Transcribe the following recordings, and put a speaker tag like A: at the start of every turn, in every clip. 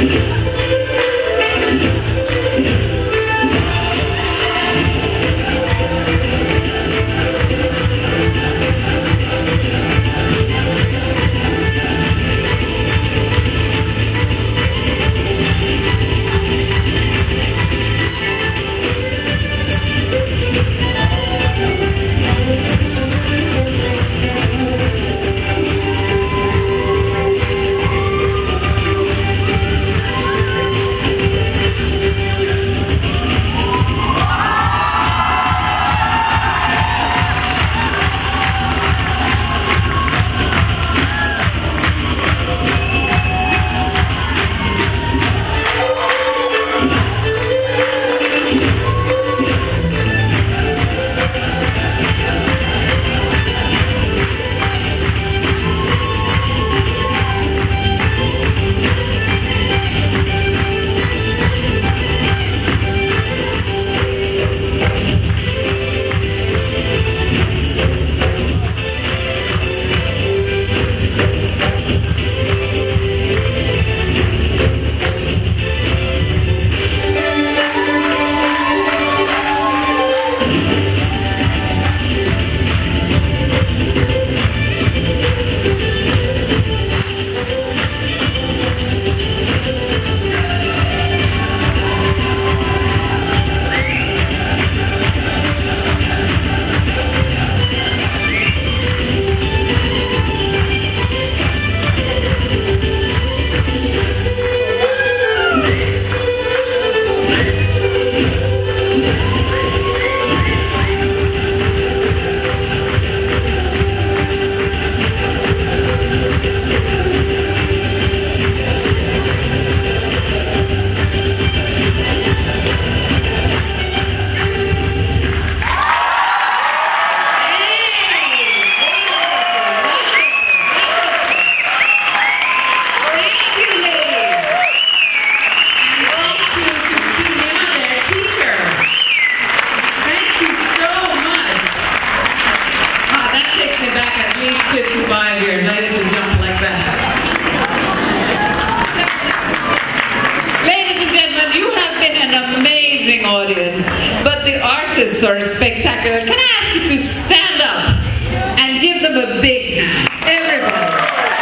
A: artists are spectacular. Can I ask you to stand up and give them a big hand? Everybody.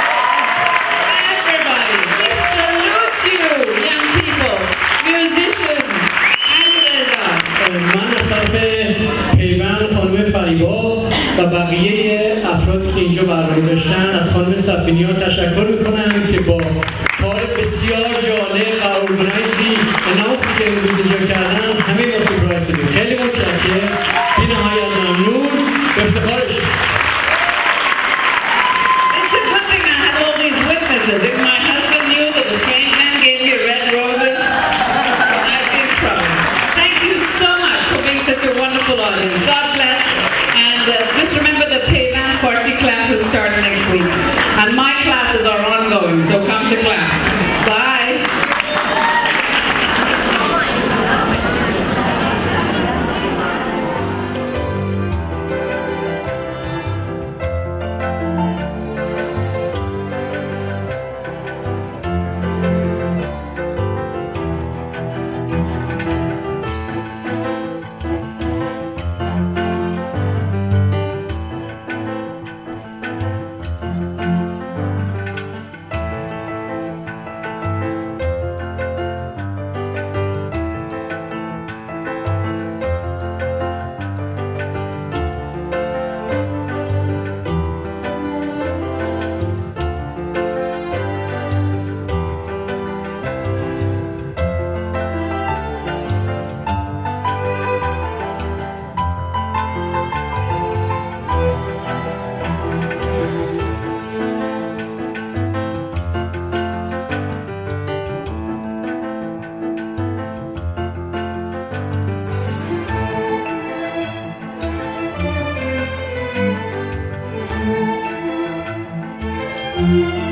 A: Everybody. We salute you, young people, musicians.
B: من از طرف پیوند خانم فریبا و بقیه افرادی که اینجا برنامه داشتن از خانم صفینیا تشکر میکنم که با کار بسیار جالب و ارگنایزی اناسی که امروز اینجا کردن همه ما سپرایز شدیم. خیلی متشکرم. بی نهایت ممنون. افتخارش.
A: It's a good thing I had all these witnesses. If my husband knew that the strange man gave me red roses, I'd be in trouble. Thank you so much for being such a wonderful audience. God bless. And just remember the Payvan Farsi classes start next week. And my classes are ongoing, so come to class. Bye.
C: Thank you.